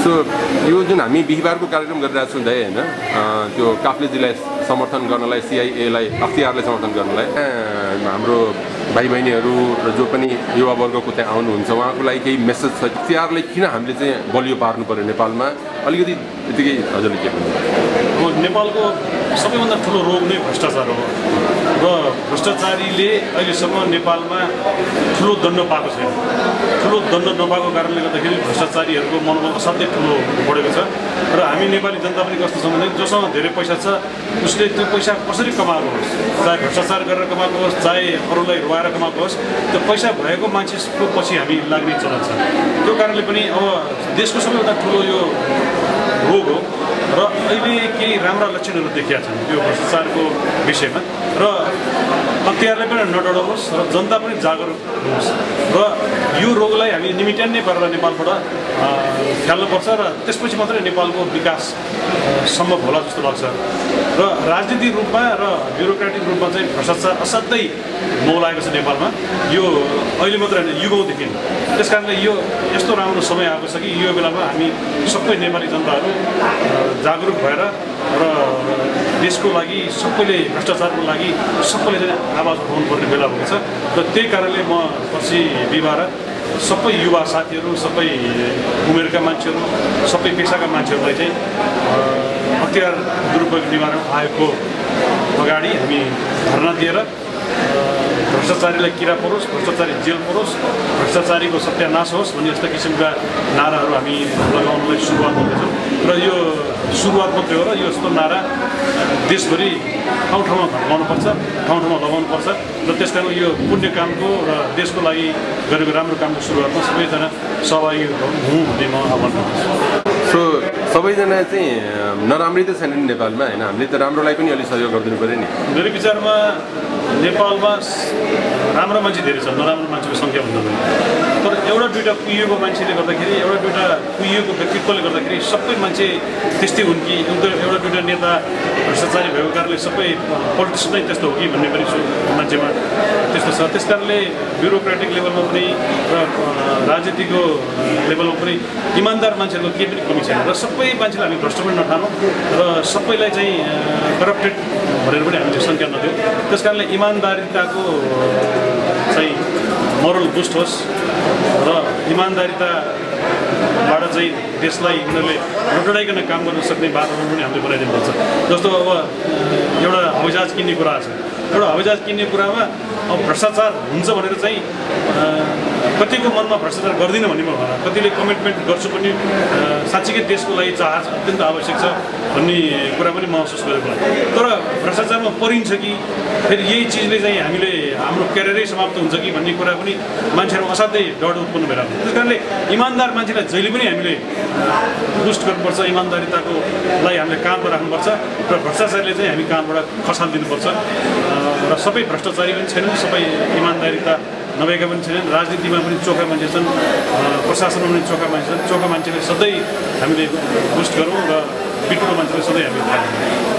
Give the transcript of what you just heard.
so यो जुन हामी बिहिबारको कार्यक्रम गरिरहेको छौँ दाइ होइन त्यो काफ्लेजीलाई समर्थन गर्नलाई सिआइएलाई अख्तियारलाई समर्थन गर्नलाई हाम्रो भाइ बहिनीहरू र जो पनि युवावर्गको त्यहाँ आउनुहुन्छ उहाँको लागि केही मेसेज छ अख्तियारले किन हामीले चाहिँ बलियो पार्नु पर्यो नेपालमा अलिकति यतिकै हजुरले के भन्नुहुन्छ नेपालको सबैभन्दा ठुलो रोग नै भ्रष्टाचार हो र भ्रष्टाचारीले अहिलेसम्म नेपालमा ठुलो दण्ड पाएको छैन ठुलो दण्ड नपाएको कारणले गर्दाखेरि भ्रष्टाचारीहरूको मनोबल असाध्यै ठुलो बढेको छ र हामी नेपाली जनता पनि कस्तो छौँ भने जोसँग धेरै पैसा छ उसले त्यो पैसा कसरी कमाएको होस् चाहे भ्रष्टाचार गरेर कमाएको होस् चाहे अरूलाई रुवाएर कमाएको होस् त्यो पैसा भएको मान्छेको पछि हामी लाग्ने चलन छ त्यो कारणले पनि अब देशको सबैभन्दा ठुलो यो रोग हो र अहिले केही राम्रा लक्षणहरू देखिया छन् यो भ्रष्टाचारको विषयमा र अख्तियारले पनि नडराउनुहोस् र जनता पनि जागरुक हुनुहोस् र यो रोगलाई हामी निमिट्यान्नै पारेर नेपालबाट फ्याल्नुपर्छ र त्यसपछि मात्रै नेपालको विकास सम्भव होला जस्तो लाग्छ र राजनीतिक रूपमा र ब्युरोक्रेटिक रूपमा चाहिँ भ्रष्टाचार असाध्यै मौलाएको छ नेपालमा यो अहिले मात्र होइन युगौँदेखि त्यस कारणले यो यस्तो राम्रो समय आएको छ कि यो बेलामा हामी सबै नेपाली जनताहरू जागरुक भएर र देशको लागि सबैले भ्रष्टाचारको लागि सबैले चाहिँ आवाज उठाउनुपर्ने बेला भएको छ र त्यही कारणले म पर्सि बिहिबार सबै युवा साथीहरू सबै उमेरका मान्छेहरू सबै पेसाका मान्छेहरूलाई चाहिँ अख्तियार दुरुपयोग निवारण आयोगको अगाडि हामी धरना दिएर भ्रष्टाचारीलाई किरा परोस् भ्रष्टाचारी जेल परोस् भ्रष्टाचारीको सत्यानाश होस् भन्ने यस्ता किसिमका नाराहरू हामी लगाउनलाई सुरुवात गर्दैछौँ र यो सुरुवात मात्रै हो र यो यस्तो नारा देशभरि ठाउँ ठाउँमा भड्काउनुपर्छ ठाउँ ठाउँमा लगाउनुपर्छ र त्यस कारण यो पुण्य कामको र देशको लागि गरेको राम्रो कामको सुरुवातमा सबैजना सहभागी हुँ भन्ने म आह्वान गर्छु सो सबैजना चाहिँ नराम्रै त छैन नि नेपालमा होइन हामीले त राम्रोलाई पनि अलिक सहयोग गरिदिनु पऱ्यो नि मेरो विचारमा नेपालमा राम्रो मान्छे धेरै छ नराम्रो मान्छेको सङ्ख्या भन्दा पनि तर एउटा दुइटा कुहिएको मान्छेले गर्दाखेरि एउटा दुइटा कुहिएको व्यक्तित्वले गर्दाखेरि सबै मान्छे त्यस्तै हुन् कि एउटा दुइटा नेता भ्रष्टाचारी भएको कारणले सबै पोलिटिक्स नै त्यस्तो हो कि भन्ने पनि मान्छेमा त्यस्तो छ त्यस कारणले ब्युरोक्रेटिक लेभलमा पनि र राजनीतिको लेभलमा पनि इमान्दार मान्छेहरूको केही पनि कमी छैन र सबै मान्छेलाई हामी भ्रष्ट पनि नठानौँ र सबैलाई चाहिँ करप्टेड भनेर पनि हामीले सङ्ख्या नदिउँ त्यस कारणले इमान्दारिताको चाहिँ मोरल बुस्ट होस् र इमान्दारिताबाट चाहिँ देशलाई उनीहरूले नडराइकन काम गर्न सक्ने वातावरण पनि हामीले बनाइदिनुपर्छ जस्तो अब एउटा हवाईजहाज किन्ने कुरा छ एउटा हवाईजहाज किन्ने कुरामा अब भ्रष्टाचार हुन्छ भनेर चाहिँ कतिको मनमा भ्रष्टाचार गर्दिनँ भन्ने मलाई कतिले कमिटमेन्ट गर्छु पनि साँच्चीकै देशको लागि जहाज अत्यन्त आवश्यक छ भन्ने कुरा पनि महसुस गरेको तर भ्रष्टाचारमा परिन्छ कि फेरि यही चिजले चाहिँ हामीले हाम्रो क्यारियरै समाप्त हुन्छ कि भन्ने कुरा पनि मान्छेहरू असाध्यै डर उत्पन्न भइरहेको त्यस कारणले इमान्दार मान्छेलाई जहिले पनि हामीले बुस्ट गर्नुपर्छ इमान्दारिताको लागि हामीले काँधमा राख्नुपर्छ र भ्रष्टाचारीले चाहिँ हामी काँधबाट खसालिदिनुपर्छ र सबै भ्रष्टाचारी पनि छैनन् सबै इमान्दारिता नभएका पनि छैनन् राजनीतिमा पनि चोखा मान्छे छन् प्रशासनमा पनि चोखा मान्छे छन् चोखा मान्छेले सधैँ हामीले बुस्ट गरौँ र बिटुलो मान्छेले सधैँ हामी